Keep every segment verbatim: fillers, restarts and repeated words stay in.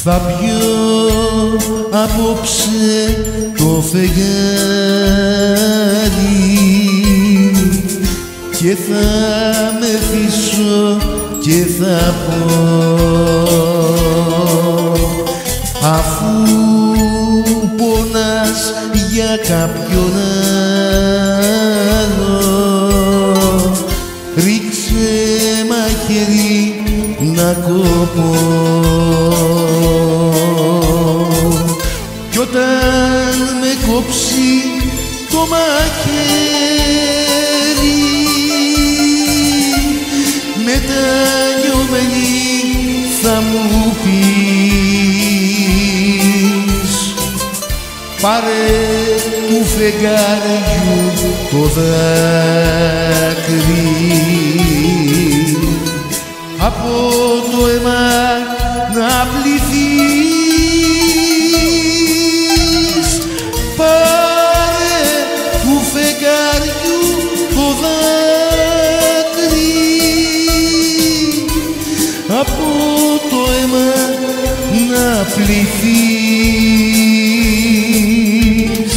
Θα πιω απόψε το φεγγάρι και θα μεθύσω και θα πω, αφού πονάς για κάποιον άλλο, ρίξε μαχαίρι να κοπώ. Κι όταν με κόψει το μαχαίρι, μετανιωμένη θα μου πεις, πάρε του φεγγαριού το δάκρυ, από το αίμα να πληθείς. Πάρε του φεγγαριού το δάκρυ, από το αίμα να πληθείς.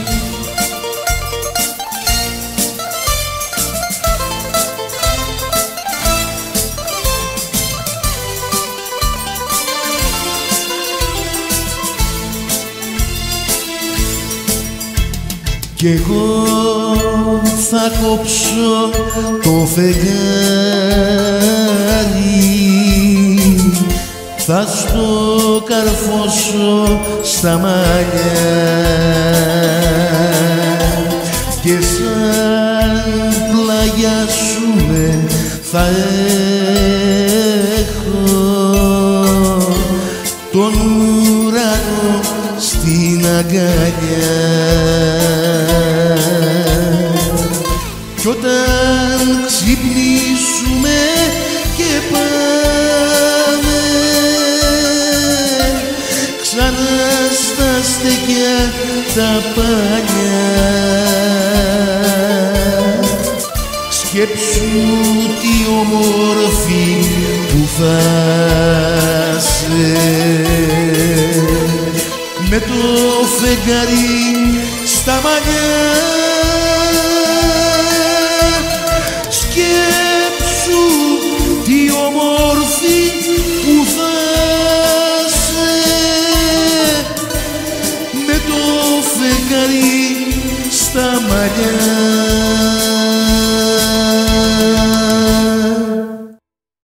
Κι εγώ θα κόψω το φεγγάρι, θα στο καρφώσω στα μαλλιά και σαν πλαγιάσουμε θα έχω τον ουρανό στην αγκαλιά. Κι όταν ξυπνήσουμε και πάμε ξανά στα στεκιά τα παλιά, σκέψου τι όμορφη που θα σε, με το φεγγάρι στα μαλλιά. Σκέψου τι όμορφη που θα σε, με το φεγγάρι στα μαλλιά.